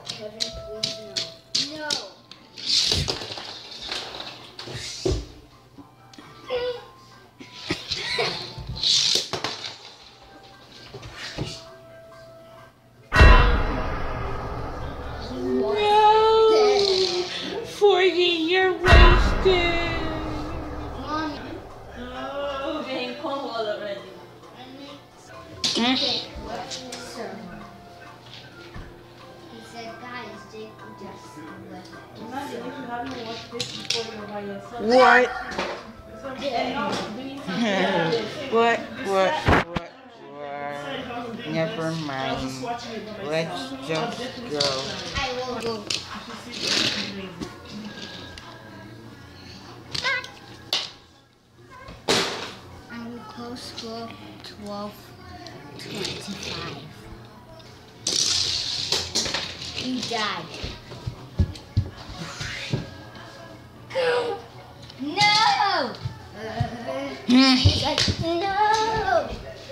Kevin, please no. No. No! 40, you're wasted. Mommy. Oh, getting cold already. Jake, sir. He said, guys, Jake just left. Imagine if you haven't watched this before you're by yourself. What? What? What? Never mind. Let's just go. I will go. I will close school 12:25. You died. No! He's like, no!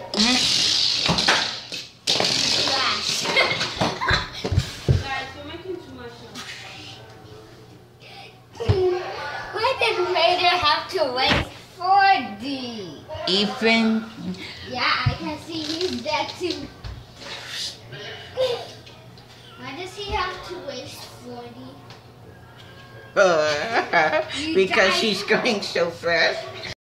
Trash. Guys, you're making too much noise. Why did Raider have to waste 40? Ethan. Yeah, I can see he's dead too. Why does he have to waste 40? Because she's going so fast.